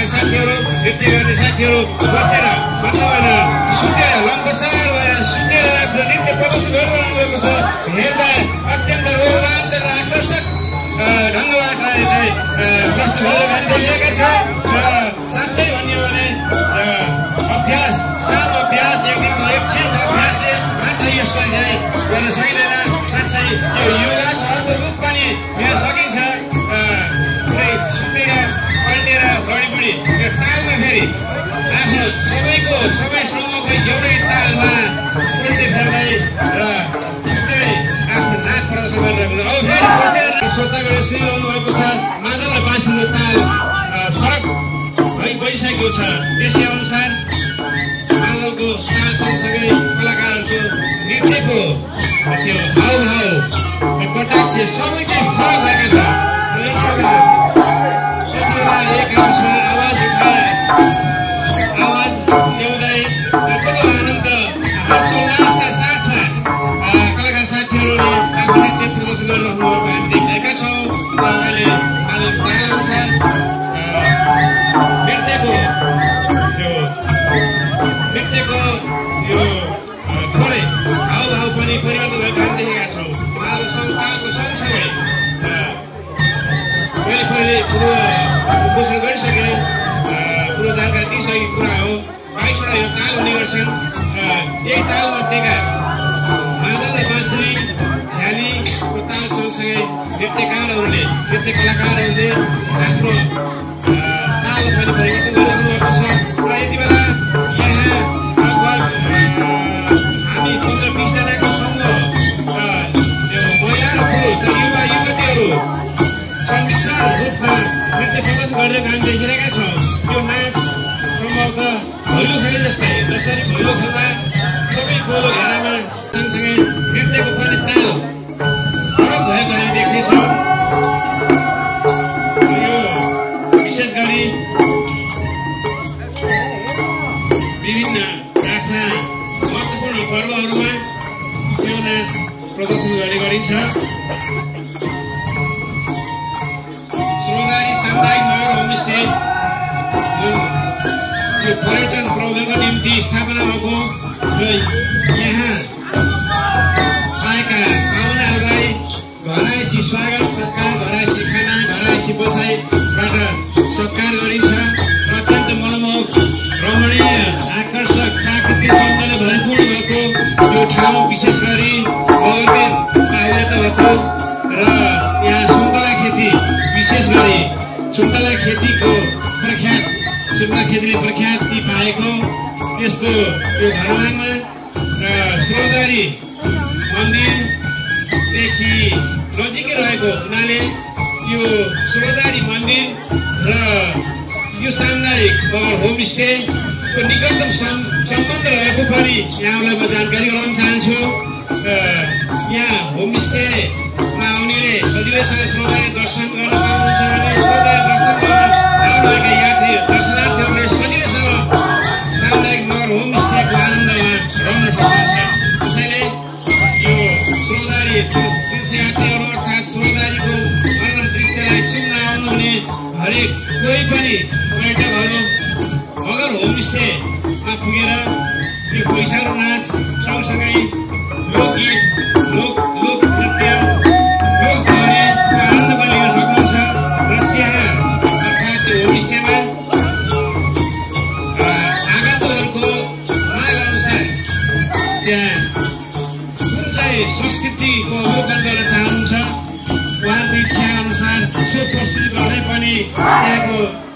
साथीहरू नृत्य गर्ने साथीहरू बसेर भन्नु भएन सुतेर लम्बसार भएर सुतेर आफ्नो नृत्य प्रदर्शन गरिरहनु भएको छ हेर्दा अत्यन्त रोमाञ्चक र आकर्षक ढङ्गबाट चाहिँ प्रस्तुत भएका देखिएका छ र साँच्चै भन्यो भने अभ्यास सानो अभ्यास एक दिनको एकछिनको अभ्यासले मात्र यसलाई चाहिँ गर्न सकिँदैन साँच्चै यो योगाको अर्को रूप पनि लिन सकिन्छ पुरै सुतेर पल्टेर बढी यो तालमा फेरि आफ्नो सबै समूहको एउटै तालमा नृत्य फेर्दै र सुतेरै आफ्नो नाच प्रदर्शन गरिरहेको अब फेरि बसेर श्रोतागण सुनिरहनु भएको छ मादल र बाँसुको ताल फरक गइसकेको छ त्यसै अनुसार मादलको ताल सँगसँगै कलाकारहरूको नृत्यको त्यो हावभाव कटाक्ष सबै चाहिँ फरक भएका छ एक अनुसार आवाज उठाएर आवाज ल्याउँदै बडो आनन्द हर्षोल्लासका साथमा कलाकार साथीहरूले आफ्नो नृत्य प्रदर्शन गरिरहनु भएको हामी देखिरहेका छौँ र अहिले अनुसार नृत्यको यो थोरै हावभाव पनि परिवर्तन भएको हामी देखेका छौँ तालको सँगसँगै पहिले घोषणा गरिसके पुरो जानकारी दिइसकेको कुरा हो 22वटा यो ताल हुने गर्छन् यही तालमध्येका मादल र बाँसुरी झ्यालीको ताल सँगसँगै नृत्य कलाकारहरूले आफ्नो ताल पनि परिवर्तन गरिरहनु भएको छ र यति बेला यहाँ लगभग हामी 15-20 जनाको समूह यो महिला र पुरुष र युवा युवतीहरू सम्मिश्रण रूपमा नृत्य प्रदर्शन गरिरहेको हामी देखिरहेका छौँ यो नाच सम्भवतः भैलो खेले जस्तै जसरी भैलो खेल्दा सबै गोलो घेरामा सँगसँगै नृत्यको पनि ताल फरक भएको हामी देख्नेछौँ यो विशेष गरी विभिन्न आफ्ना महत्त्वपूर्ण पर्वहरूमा यो नाच प्रदर्शन गरिन्छ सामुदायिक नगर होमस्टे यो पर्यटन प्रबन्धनको निम्ति स्थापना भएको र यहाँ आएका पाहुनाहरूलाई घरायसी स्वागत सत्कार घरायसी खाना घरायसी बसाइबाट सत्कार गरिन्छ र अत्यन्त मनमोहक रमणीय आकर्षक प्राकृतिक सौन्दर्य भरिपूर्ण भएको यो ठाउँ विशेष गरी बगरबेर पाइला भएको र यहाँ सुन्तला खेती विशेष गरी सुन्तला खेतीको प्रख्यात सुन्तला खेतीले प्रख्याति पाएको यस्तो यो धरहरामा स्रोदारी मन्दिरदेखि नजिकै रहेको हुनाले यो स्रोदारी मन्दिर र यो सामुदायिक बगर होमस्टेको निकटतम सम्बन्ध रहेको पनि यहाँलाई म जानकारी गराउन चाहन्छु यहाँ होमस्टेमा आउनेले सजिलैसँग स्रोदारी दर्शन गर्न पाउनुहुन्छ भने स्रोदारी दर्शन गर्न आउनुभएका यात्री दर्शनार्थीहरूले सजिलैसँग सामुदायिक नगर होमस्टेको आनन्दमा रहन सक्नुहुन्छ त्यसैले यो स्रोदारी तीर्थयात्रीहरू अर्थात् स्रोदारीको मनोरम दृश्यलाई चुम्न आउनुहुने हरेक कोही पनि पर्यटकहरू मगर होमस्टेमा पुगेर यो पैसारो नाच सँगसँगै लोकगीत लोक नृत्य लोकगीतको आनन्द पनि लिन सक्नुहुन्छ र त्यहाँ अर्थात् त्यो होमस्टेमा आगन्तुकहरूको माग अनुसार त्यहाँ कुन चाहिँ संस्कृतिको अवलोकन गर्न चाहनुहुन्छ उहाँको इच्छा अनुसार सो प्रस्तुत गर्ने पनि त्यहाँको